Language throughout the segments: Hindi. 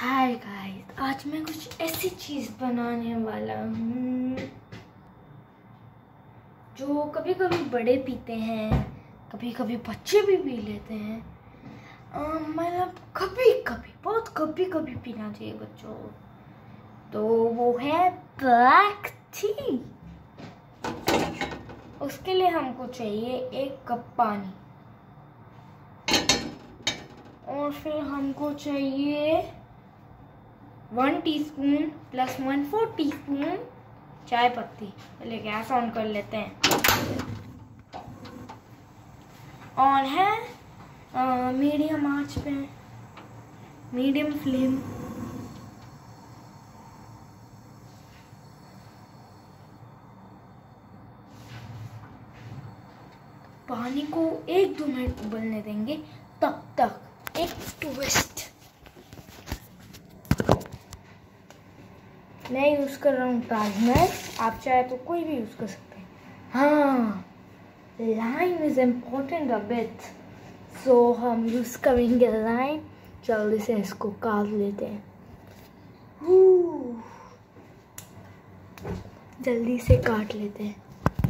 हाय गाइस, आज मैं कुछ ऐसी चीज़ बनाने वाला हूँ जो कभी कभी बड़े पीते हैं, कभी कभी बच्चे भी पी लेते हैं। मतलब कभी कभी, बहुत कभी कभी पीना चाहिए बच्चों को। तो वो है ब्लैक टी। उसके लिए हमको चाहिए 1 कप पानी, और फिर हमको चाहिए 1 टीस्पून प्लस 1/4 टीस्पून चाय पत्ती। पहले गैस ऑन कर लेते हैं। ऑन है मीडियम आंच पे, मीडियम फ्लेम। पानी को 1-2 मिनट उबलने देंगे, तब तक एक ट्विस्ट। मैं यूज कर रहा हूँ ताजमहल, आप चाहे तो कोई भी यूज कर सकते हैं। हाँ, lime is important a bit, so हम यूज करेंगे लाइम। जल्दी से इसको काट लेते हैं। जल्दी से काट लेते हैं।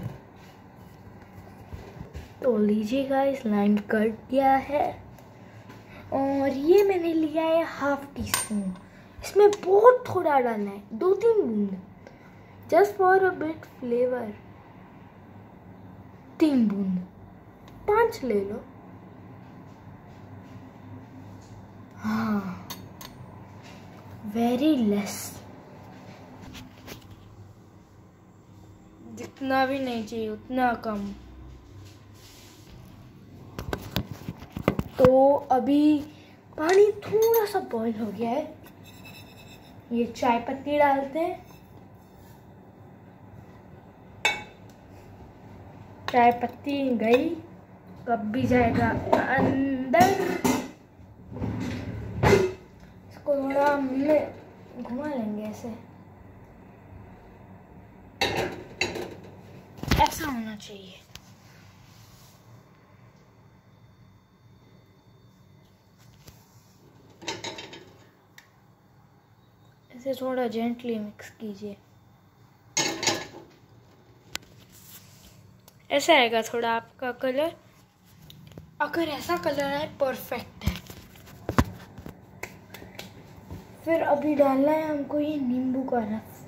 तो लीजिए गाइस, लाइम कट गया है। और ये मैंने लिया है 1/2 टीस्पून। इसमें बहुत थोड़ा डालना है, 2-3 बूंद, just for a bit flavour. 3 बूंद, 5 ले लो। हाँ, वेरी लेस, जितना भी नहीं चाहिए उतना कम। तो अभी पानी थोड़ा सा बॉईल हो गया है, ये चाय पत्ती डालते हैं। चाय पत्ती गई, कप भी जाएगा अंदर। इसको थोड़ा में घुमा लेंगे, ऐसा होना चाहिए। इसे थोड़ा जेंटली मिक्स कीजिए, ऐसा आएगा थोड़ा आपका कलर। अगर ऐसा कलर है, परफेक्ट है। फिर अभी डालना है हमको ये नींबू का रस।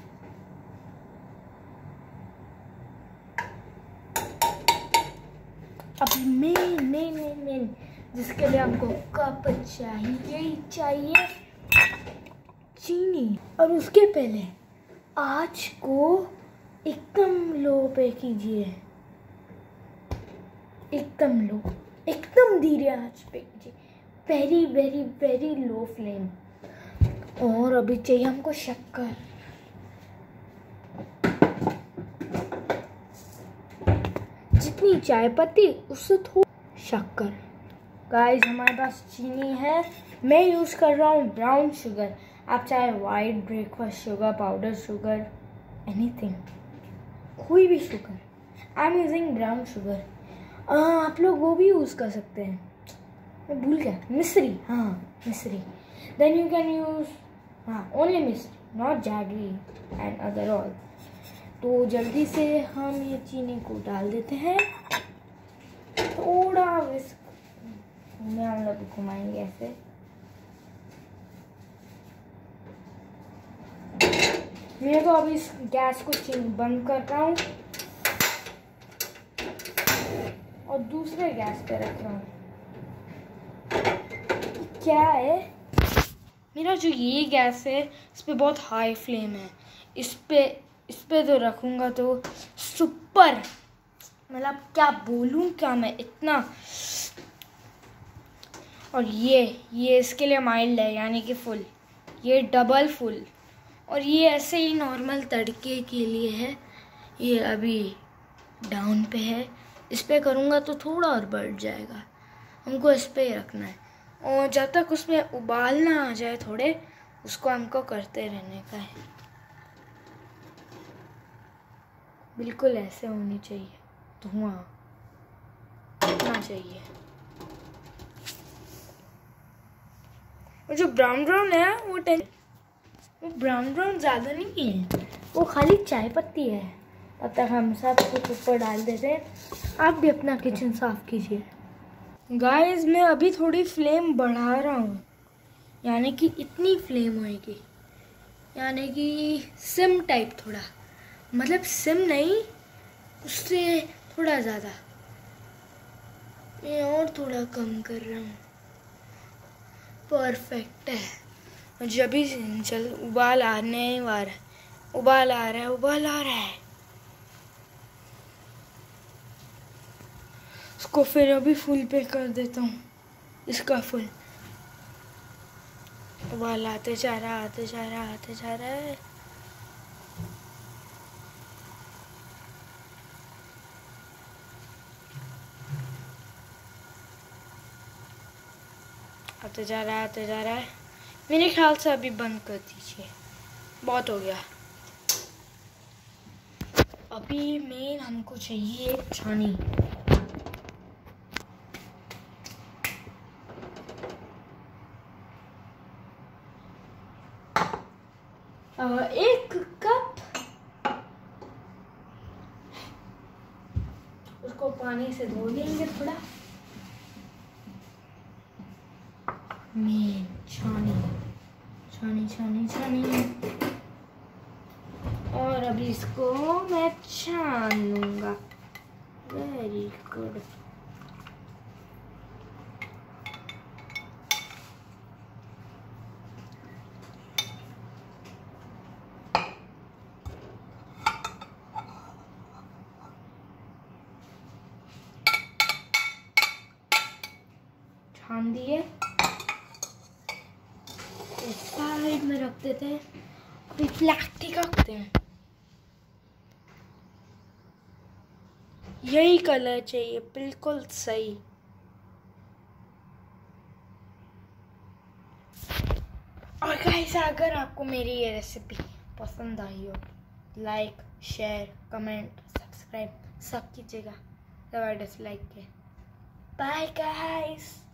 अभी मेन जिसके लिए हमको कप चाहिए चीनी। और उसके पहले आँच को एकदम लो पे कीजिए, एकदम लो, एकदम धीरे आंच पे कीजिए, very very very low flame. और अभी चाहिए हमको शक्कर। जितनी चाय पत्ती उससे थोड़ी शक्कर। गाइस, हमारे पास चीनी है। मैं यूज कर रहा हूँ ब्राउन शुगर। आप चाहे white breakfast sugar, powder sugar, anything, कोई भी sugar. I am using brown sugar. आप लोग वो भी यूज कर सकते हैं, मैं भूल गया, मिश्री। हाँ, मिश्री। Then you can use only मिश्री, not jaggery and other all. तो जल्दी से हम ये चीनी को डाल देते हैं। थोड़ा विस्क में हम लोग घुमाएंगे ऐसे। मैं तो अभी इस गैस को बंद कर रहा हूँ और दूसरे गैस पे रख रहा हूँ। क्या है, मेरा जो ये गैस है इस पे बहुत हाई फ्लेम है। इस पे तो रखूँगा तो सुपर, मतलब क्या बोलूँ क्या मैं, इतना। और ये इसके लिए माइल्ड है, यानी कि फुल। ये डबल फुल। और ये ऐसे ही नॉर्मल तड़के के लिए है। ये अभी डाउन पे है, इस पे करूँगा तो थोड़ा और बढ़ जाएगा। हमको इस पे ही रखना है, और जब तक उसमें उबाल ना आ जाए थोड़े, उसको हमको करते रहने का है। बिल्कुल ऐसे होनी चाहिए, धुआं उठना चाहिए। और जो ब्राउन ब्राउन है वो ब्राउन ब्राउन ज़्यादा नहीं है, वो खाली चाय पत्ती है। तब तक हम सब कुछ ऊपर डाल देते हैं। आप भी अपना किचन साफ कीजिए। गाइस मैं अभी थोड़ी फ्लेम बढ़ा रहा हूँ, यानी कि इतनी फ्लेम होएगी, यानी कि सिम टाइप थोड़ा, मतलब सिम नहीं, उससे थोड़ा ज़्यादा। मैं और थोड़ा कम कर रहा हूँ। परफेक्ट है। और जब भी चल उबाल आने वाला है, उबाल आ रहा है, उबाल आ रहा है, उसको फिर अभी फुल पे कर देता हूँ। इसका फुल उबाल आते जा रहा, आते जा रहा, आते जा रहा है। आते जा रहा है, आते जा रहा है। मेरे ख्याल से अभी बंद कर दीजिए, बहुत हो गया। अभी मेन हमको चाहिए एक छानी। एक कप, उसको पानी से धो लेंगे थोड़ा। मेन छानी छानी छानी छानी। और अभी इसको मैं छान लूंगा। Very good. छान दिए, साइड में रख देते हैं। अभी प्लास्टिक रखते हैं। यही कलर चाहिए, बिल्कुल सही। और गाइस अगर आपको मेरी ये रेसिपी पसंद आई हो, लाइक, शेयर, कमेंट, सब्सक्राइब सब कीजिएगा, डिसलाइक के। Bye guys.